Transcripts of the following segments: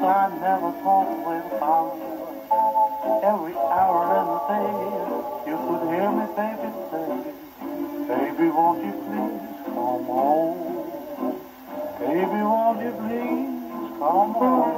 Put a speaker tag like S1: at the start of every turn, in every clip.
S1: I never thought without you. Every hour in the day, you could hear me, baby, say, baby, won't you please come home? Baby, won't you please come home?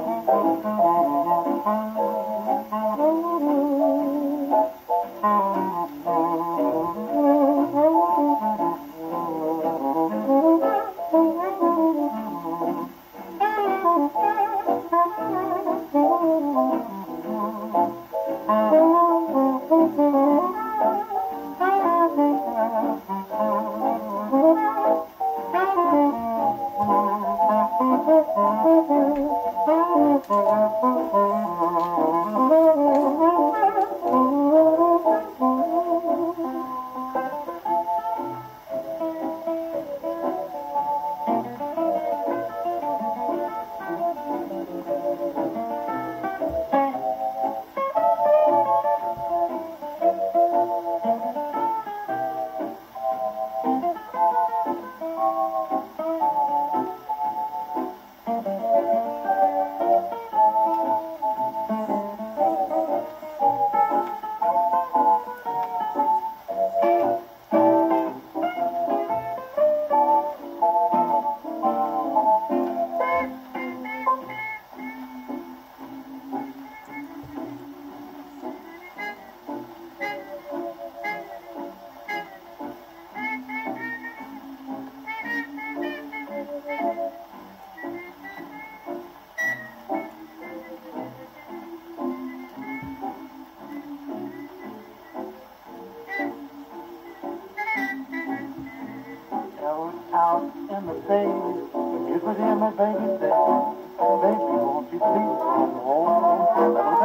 S1: Out in the day, you could hear me, baby, say, baby, won't you please come home?